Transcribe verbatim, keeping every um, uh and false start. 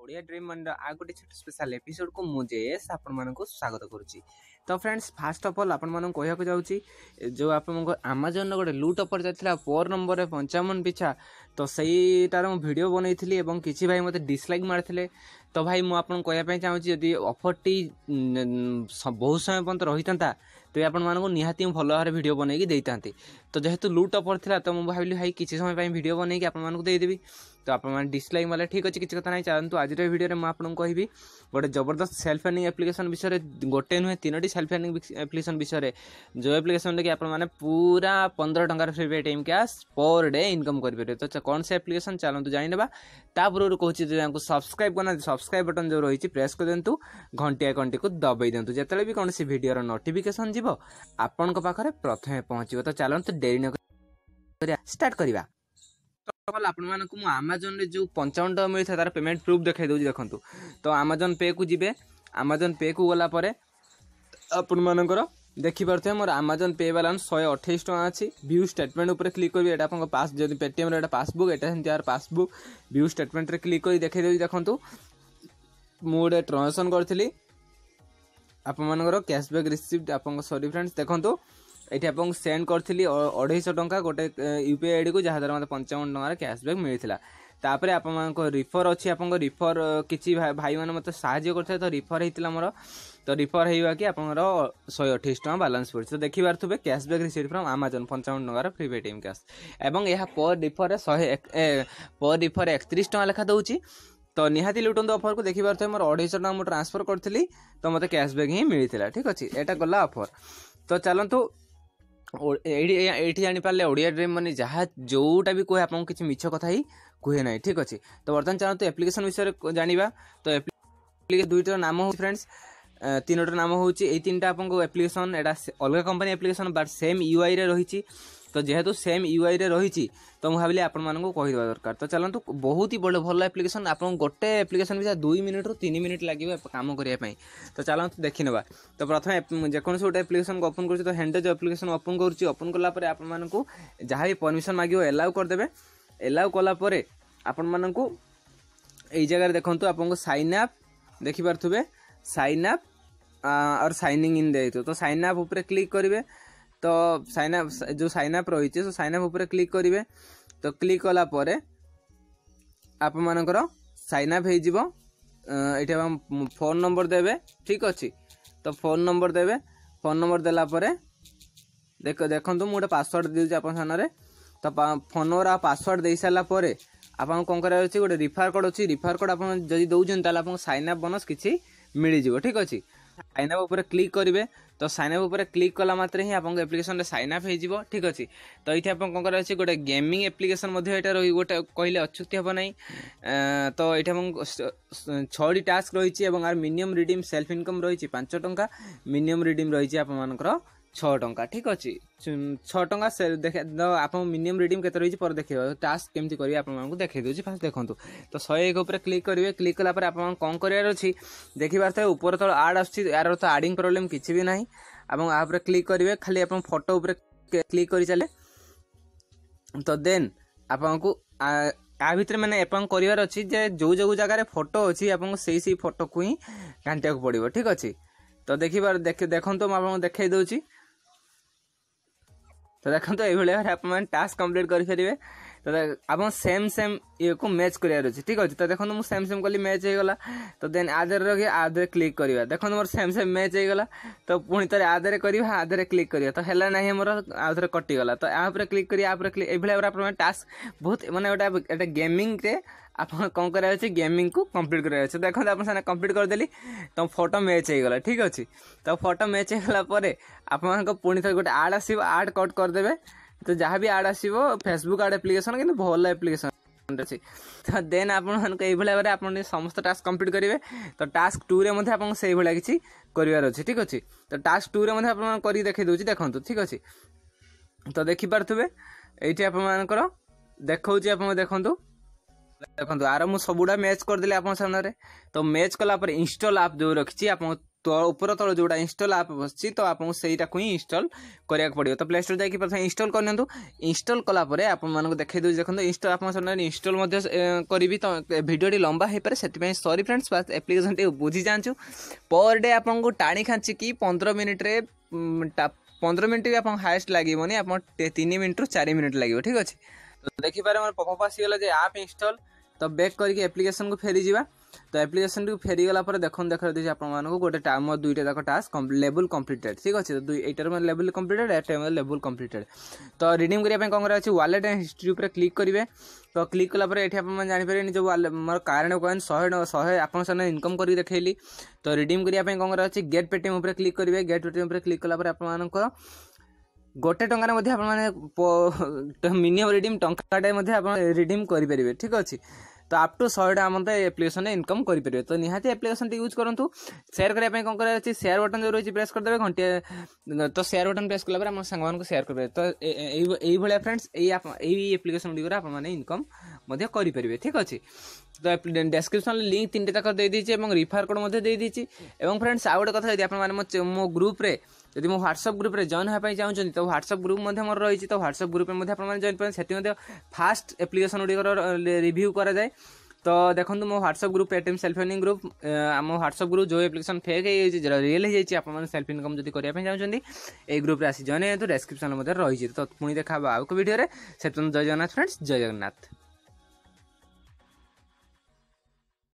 Odia dream मन आ गोटे छोट स्पेशल एपिसोड को मुझे आपण मानक स्वागत करुच्ची। तो फ्रेंड्स फास्ट ऑफ ऑल आपण मानक कहया जाऊँगी जो आप अमेजन गोटे लुट ऑफर जाता पर नंबर पंचावन पिछा तो सहीटार मुझे वीडियो बनई कि भाई मत डिसलाइक मारते तो भाई मुझे कहवाई चाहूँगी जदि ऑफर टी बहुत समय पर्यंत रही था तो आपण मानक निहाती भल भाव वीडियो बनई देता तो जेहेतु लुट ऑफर था तो मुझे भाविली भाई किसी समय वीडियो बनई आपदेवी तो आप डिसलाइक मारे ठीक अच्छे किसी कथा नहीं चाहतु आज वीडियो में आपको कहि गोटे जबरदस्त सेल्फ अर्निंग एप्लिकेशन विषय गोटे नुहे तीनो सेल्फ अर्निंग एप्लिकेशन विषय जो एप्लिकेशन कि आपने पूरा पंद्रह टंकार free pay time cash per day income करेंगे। तो कौन से एप्लिकेशन चलते जानवा तापूर्व कहूँ सब्सक्राइब करना सब्सक्राइब बटन जो रही प्रेस कर दिंतु घंटिया घंटी को दबाई दिंतु जिते भी कौन सी वीडियो नोटिफिकेशन जीव आपण पाखे प्रथम पहुँच। तो चलते देरी न स्टार्ट करवा। तो आमाजन रे जो पंचावन टका मिलता तार पेमेंट प्रूफ देखा दूसरी देखो तो आमाजन पे को जीवे आमाजन पे को गला आपण मानकर देखिपे मोर आमाजन पे बालांस सौ अठाईस टका अच्छी व्यू स्टेटमेंट उपर क्लिक करेंगे यहाँ आप पास जब पेटीएम रे पासबुक एटा पासबुक व्यू स्टेटमेंट रे क्लिक कर देखा दूसरी देखो मुझे ट्रांजेक्शन करी आपर कैशबैक रिसीव्ड आप सॉरी फ्रेंड्स देखो ये आप सेंड करी अढ़ाईश टंका गोटे यूपीआई आईडी को जहाँद्वारा मतलब पंचावन टकर कैशबैक मिलता तापर आप रिफर अच्छी आप रिफर किसी भाई मैंने मतलब साहाଯ୍य करते तो रिफर होता मोर तो रिफर होगा कि आप शहे अठाईस टका बालांस पड़ी तो देखी पारे कैशबैक रिसीव फ्रॉम आमाजन पंचावन टकर फ्री पे टाइम कैश एवं यह पर रिफर शहे पर रिफर एकतीस टका लेखा दूसरी तो निहाती लुटन ऑफर को देखी पारे मोर अढ़ाईश टका मुझे ट्रांसफर करी तो मतलब कैशबैक ही मिलता ठीक अच्छे यहाँ गला ऑफर। तो चलतु ये जापारे ओडिया ड्रीम मन जहाँ जोटा भी कहे आपको किसी मिछ कथा ही कहे ना ठीक अच्छे। तो बर्तमान चलते एप्लिकेशन विषय जाना तो एप्लिकेशन दुईटर नाम हो फ्रेंड्स तीनोटर नाम हूँ ये तीन टा आपको एप्लिकेशन एटा अलग company application but same UI रे रही तो जेहेतु सेम यूआई रे रही तो मुझे भाविली आपण मानक कहीदेवा दरकार। तो चलतु बहुत ही बड़े भल एप्लिकेशन आप गोटे एप्लिकेशन भी दुई मिनिट रू तीन मिनिट लगे काम करने तो चलतु देखी ना। तो प्रथम जेको गोटे एप्लिकेशन को ओपन कर हैंडेज एप्लिकेशन ओपन कर ओपन कलापर आपको जहाँ भी परमिशन मांगे एलाउ करदे एलाउ कलापर आपण मानक यही जगह देखूँ आपको साइन अप देखिपे साइन अप और साइनिंग इन दे तो साइन अप उपर क्लिक करेंगे तो साइन अप जो साइन अप रही है साइन अप उपर क्लिक करेंगे तो क्लिक कला परे आप मानकर साइन अप हो फोन नंबर देवे ठीक अच्छे। तो फोन नंबर देवे फोन नंबर देला परे देख देखो मुझे पासवर्ड दूसरी आप सामने तो फोन नंबर आ पासवर्ड दे सारापर आपको कौन कर गोटे रिफर कोड अच्छी रिफर कोड आप दौरान आपको साइन अप बोनस किसी मिल ठीक अच्छे। साइन अप उपर क्लिक करेंगे तो साइन अप उपर क्लिक कला मात्र ही आपको एप्लिकेशन रे साइन अप हो ठीक अच्छे। तो ये आप कौन कर गोटे गेमिंग एप्लिकेशन रही गोटे कहले अच्युति हम ना तो ये छटी टास्क रही है मिनिमम रिडीम सेल्फ इनकम रही पांच टंका मिनिमम रिडीम रही है छः टंका ठीक अच्छे छः टंका देखे तो आप मिनिमम रिडीम के रही पर देखिए टास्क केमती करेंगे आपको देखे दूसरी फास्ट देखो तो शहे एक उपर क्लिक करेंगे क्लिक कलापर आप कौन करार अच्छी देखी पारे ऊपर तल आड आर तो आडिंग प्रोब्लेम किसी भी ना आप क्लिक करेंगे खाली आप फोटो उपर क्लिक कर चले तो देन आपको आ भितर मैंने एपन करार अच्छी जो जो जगह फोटो अच्छी आपको सही सही फोटो को ही घांटा पड़ो ठीक अच्छे। तो देखिए देख देखो तो आपको देखा दूसरी तो देखो तो ये आप टास्क कंप्लीट करेंगे तो आप सेम सेम ये को मैच करार अच्छे ठीक अच्छे। तो देखो मुझे सेम सेम कली मैच होगला तो देन आधे रखिए आधे क्लिक करवा देखो मोर सेम सेम मैच होगला तो पुणी थे आधे कर आधे क्लिक करा तो है ना मोर आधे कटिगला तो यहाँ क्लिक कर क्लिक ये टास्क बहुत मानने गोटे गेमिंग रे आप कौन करार गेमिंग को कंप्लीट करार देखो आप कंप्लीट करदेली तो फोटो मैच होगला ठीक अच्छे। तो फोटो मैच होगला आप पुणी थे गोटे आड आसो आड कट करदे तो जहाँ भी आड आसो फेसबुक आड एप्लिकेशन कि भल एप्लिकेशन अच्छी। तो देन आप समस्त टास्क कंप्लीट करेंगे तो टास्क टू रे से भाया किसी करार अच्छे ठीक अच्छे। तो टास्क टू रे आप देखे दूसरी देखो ठीक अच्छे। तो देखिपे ये आप देखा देखो देखो आर मुझे सबुड़ा मैच करदेली आप सामने तो मैच कलापर इंस्टॉल आप जो रखी आप ऊपर तल जोटा इंस्टॉल आप बसची तो आपको सहीटा को ही इंस्टॉल करिया पड़ियो। तो प्ले स्टोर जाकि प्रथम इंस्टॉल करनियंतु। इंस्टॉल कला परे आपन मानको देखाइ दउ देखन इंस्टॉल आपन सने इंस्टॉल मध्ये करबी तो वीडियोटी लंबा हे पारे सेति सॉरी फ्रेंड्स बस एप्लिकेशन टी बुझी जानछु। पर डे आपन टाणी खांची कि पंद्रह मिनिट रे पंद्रह मिनिट भी आप हाएस्ट लगे आप तीन मिनिट रु चार मिनिट लगे ठीक अच्छे। तो देखिपारे मोर पॉपअप आसीगला जे आप इंस्टॉल तो बैक करके एप्लिकेशन को फेरी जावा। तो एप्लिकेशन को फेरी गला पर देखन देखा देछि आपन मानको गोटे टाइम दुईटा जाक टास्क लेवल कंप्लीटेड ठीक अच्छे। तो एटार में लेवल कंप्लीटेड एटा में लेवल कंप्लीटेड। तो रिडीम करिया कौन करा वालेट एंड हिस्ट्री ऊपर क्लिक करेंगे। तो क्लिक कला पर एठी आपन जानि पारे जो मोर कारण कॉइन सौ सौ आपन सने इनकम करी देखैली। तो रिडीम करिया कौन करा गेट पेटीएम ऊपर क्लिक करेंगे। गेट पेटीएम ऊपर क्लिक कला पर आपन मानको गोटे टंकार मध्य आप मिनिमम रिडीम टंकाटे मध्य आप रिडीम करेंगे ठीक अच्छे। तो आप टू सौ टा मत एप्लिकेशन इनकम करेंगे। तो निहाती एप्लिकेशन यूज करूँ। शेयर करने कौन कर शेयर बटन जो रही प्रेस करदे घंटे तो शेयर बटन प्रेस कला आप सांग को शेयर करेंगे। तो ये फ्रेंड्स यही एप्लिकेशन गुड़िक आप इनकम करेंगे ठीक अच्छे। तो डेस्क्रिप्शन लिंक तीन तक दे दीजिए और रिफर कोड दे दीजिए। फ्रेंड्स आउ गोटे कथा यदि मो ग्रुप रे यदि मो व्हाट्सएप ग्रुप रे जॉइन होगा चाहते तो व्हाट्सएप ग्रुप मोर रही। तो व्हाट्सएप ग्रुप में जॉइन करें से फास्ट एप्लिकेशन गुड़िक रिव्यू करा जाए। तो देखो मो WhatsApp group Paytm self earning group मो व्हाट्सएप ग्रुप जो एप्लिकेशन फेक है रियल हो सेल्फ इनकम जब करने चाहते ये ग्रुप रे आसी जॉइन हो। डिस्क्रिप्शन रही। तो पुणी देखा आउ वीडियो से जय जगन्नाथ फ्रेंड्स जय जगन्नाथ।